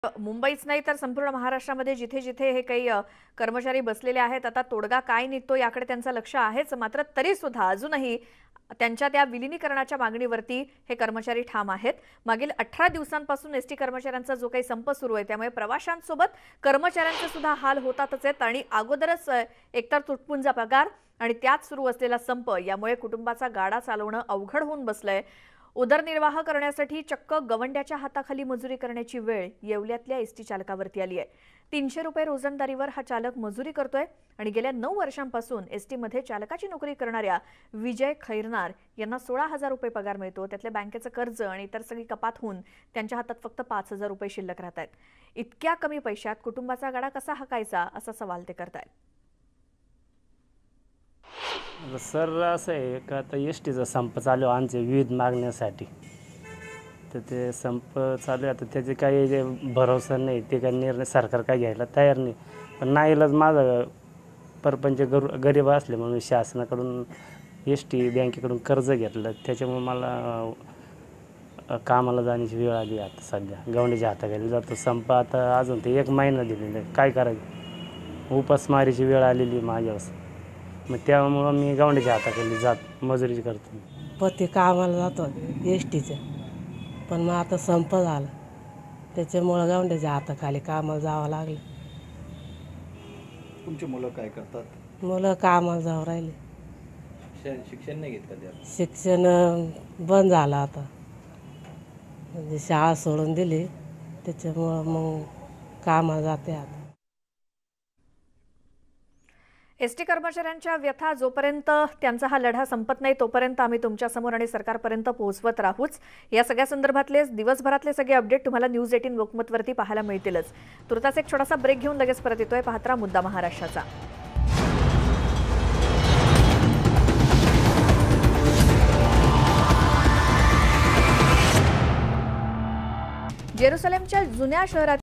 मुंबईच नाही तर संपूर्ण महाराष्ट्रामध्ये जिथे जिथे हे काही कर्मचारी बसलेले आहेत, आता तोडगा काय निघतो याकडे त्यांचं लक्ष आहेच। मात्र तरी सुद्धा अजूनही त्यांच्या त्या विलीनीकरणाच्या मागणीवरती हे कर्मचारी ठाम आहेत। मागील 18 दिवसांपासून एसटी कर्मचाऱ्यांचा जो काही संप सुरू आहे, त्यामुळे प्रवाशांसोबत कर्मचाऱ्यांचे सुद्धा हाल होतातच आहेत आणि अगोदरच एकतर तुटपुंजा पगार आणि त्यात सुरू असलेला संप यामुळे कुटुंबाचा गाडा चालवणं अवघड होऊन बसलंय। उदरनिर्वाह करण्यासाठी चक्क गवंड्याच्या हाताखाली मजुरी करण्याची वेळ येवल्यातल्या एसटी चालकावरती आली आहे। 300 रुपये रोजंदारीवर हा चालक मजुरी करतोय आणि गेल्या 9 वर्षांपासून एसटी मध्ये चालकाची नोकरी करणाऱ्या विजय खैरनार यांना 16,000 रुपये पगार मिळतो। त्यातले बँकेचं कर्ज आणि इतर सगळी कपात होऊन त्यांच्या हातात फक्त 5,000 रुपये शिल्लक राहत आहेत। इतक्या कमी पैशात कुटुंबाचा गाडा कसा हाकायचा असा सवाल ते करतायत। सर असं आहे का आता एसटीचा संप चालू आहे आमच्या विविध मागण्यासाठी, तर ते संप चालू आहे। आता त्याचे काही भरोसा नाही, ते काही निर्णय सरकार काही घ्यायला तयार नाही। पण नाईलाज माझा परपंच गरीब असल्यामुळे शासनाकडून एसटी बँकेकडून कर्ज घेतलं, त्याच्यामुळे मला कामाला जाण्याची वेळ आली। आता सध्या गवंडीच्या हाताखाली जातो। संप आता अजून ते 1 महिना दिलेला आहे, काय करायचं, उपासमारीची वेळ आलेली माझ्यावर। मग त्यामुळं मी गवंडीच्या हाताखाली जात मजुरी करतो। पती कामाला जातो एसटीचं, पण मग आता संप झाला, त्याच्यामुळं गवंड्याच्या हाताखाली कामाला जावं लागलं। तुमची मुलं काय करतात? मुलं कामाला जाऊ राहिले। शिक्षण नाही घेत का? शिक्षण बंद झालं आता, म्हणजे शाळा सोडून दिली, त्याच्यामुळं मग कामाला जाते आता। एसटी कर्मचाऱ्यांच्या व्यथा जोपर्यंत त्यांचा हा लढा संपत नाही तोपर्यंत आम्ही तुमच्या समोर आणि सरकारपर्यंत पोहोचवत राहूच। या सगळ्या संदर्भातले दिवसभरातले सगळे अपडेट तुम्हाला न्यूज 18 लोकमतवरती पाहायला मिळतीलच। तुर्तास एक छोटासा ब्रेक घेऊन लगेच परत येतोय। पाहत राहा मुद्दा महाराष्ट्राचा। जेरुसलेमच्या जुन्या शहरात